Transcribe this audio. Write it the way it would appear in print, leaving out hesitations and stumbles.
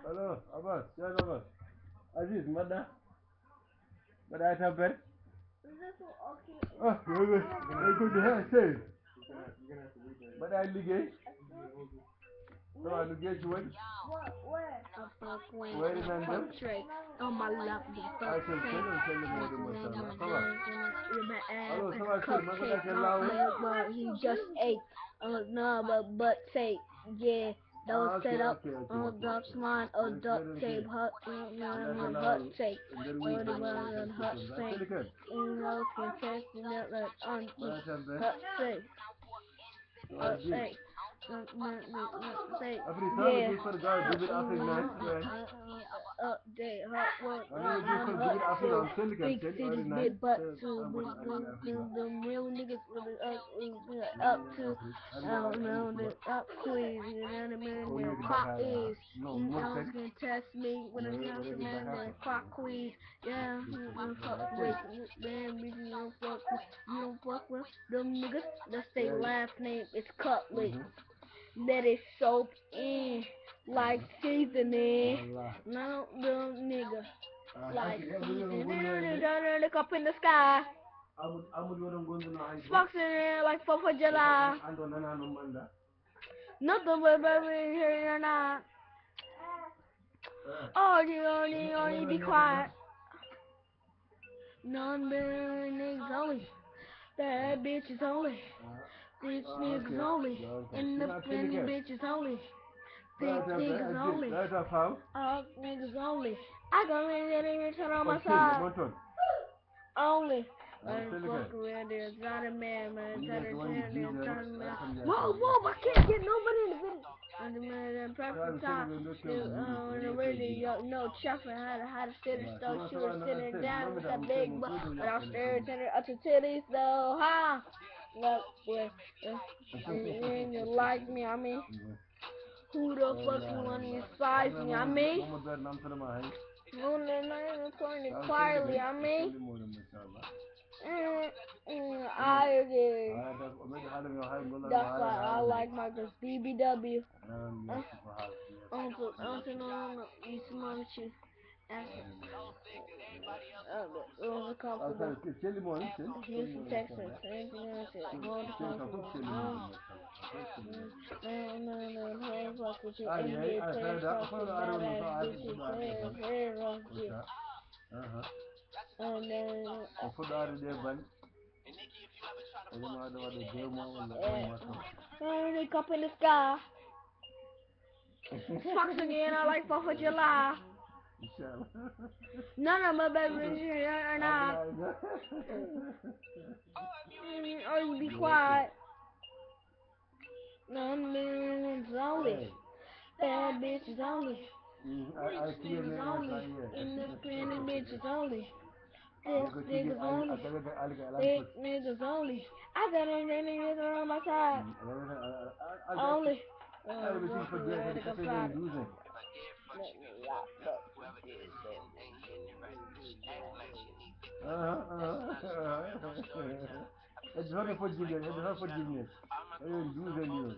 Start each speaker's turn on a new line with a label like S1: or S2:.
S1: Halo, Abbas, ya Abbas. Aziz, mada? Mada ay tabbere? Oh, yo go de say. Mada ay liggéey? Sama du géej wëñ? Where is Nandem?
S2: On my left, the
S1: Ay
S2: first
S1: sel
S2: thing.
S1: sel, sel mo de mashallah. Ça va?
S2: In my ass,
S1: Allo,
S2: like
S1: ça va sel, ma ko
S2: cupcake,
S1: dakel
S2: my
S1: lawe?
S2: man, well, he just ate. No, but take, yeah, those
S1: Ah,
S2: set
S1: okay,
S2: up
S1: okay, okay,
S2: on
S1: okay.
S2: duck slime or
S1: Yes,
S2: duct
S1: very
S2: tape,
S1: okay.
S2: hut,
S1: Dakel
S2: hut
S1: lawe.
S2: tape,
S1: And then we
S2: or the
S1: bring
S2: one
S1: all
S2: on
S1: the
S2: hut
S1: systems. Ay
S2: tape,
S1: sel ken?
S2: you know, can test it like on
S1: Mada tabbere?
S2: hut tape, hut
S1: Aziz.
S2: tape.
S1: Afri sana
S2: Yeah.
S1: do for God, give it Afri nice, man.
S2: Update, hot work,
S1: I never do for give it Afri on sel
S2: big
S1: ken, or
S2: cities,
S1: nice.
S2: big butts too,
S1: Somebody Ali Africa.
S2: them real niggas really up to, I don't know, the up quiz, you know what I mean, the clock is,
S1: No,
S2: you
S1: more
S2: know,
S1: than
S2: can test me when it comes to man, the clock quiz, yeah, you don't fuck with, man, you don't fuck with them niggas, that's their last name, it's Cutlet. Let it soak in like seasoning. No, little nigga. Like seasoning. Look up in the sky. Sparks in there like 4th of July. Nothing but baby here or not. Oh, you be quiet. Non-binary niggas only. Bad bitches only. Rich niggas only. Independent bitches only. Big niggas only. All niggas only. I go in there and turn on my side. Only. Fuck around there, Johnny man, Whoa, I can't get nobody in the video. And the man in perfect time, on the radio, no chuffing how to sit and stuff, she was sitting down with that big butt, but I was staring at the titties though, huh? Look, boy, you like me, I mean. Who the fuck you want to despise me? I mean, quietly, I mean, I agree. That's why I like my girls. BBW. You smart you. Comfortable. Houston, Texas. Anything else? Hold the comfortable. No, fuck with you. NBA players talk to badass bitches. Very rough shit. And then. Look up in the sky. Fox again, I like 4th of July. None of my babies here or not. Or you be quiet. Non-millions only. Bad bitches only. Rich niggas only. Independent bitches only. Thick niggas only. Thick niggas only. I got a niggas on my side. Only.
S1: It's hard for Julian. It's hard for Julian. I didn't do the news.